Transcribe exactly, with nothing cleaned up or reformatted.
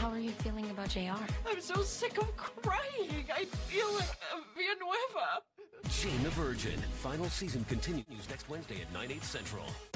How are you feeling about J R? I'm so sick of crying. I feel like a Villanueva. Jane the Virgin. Final season continues next Wednesday at nine, eight central.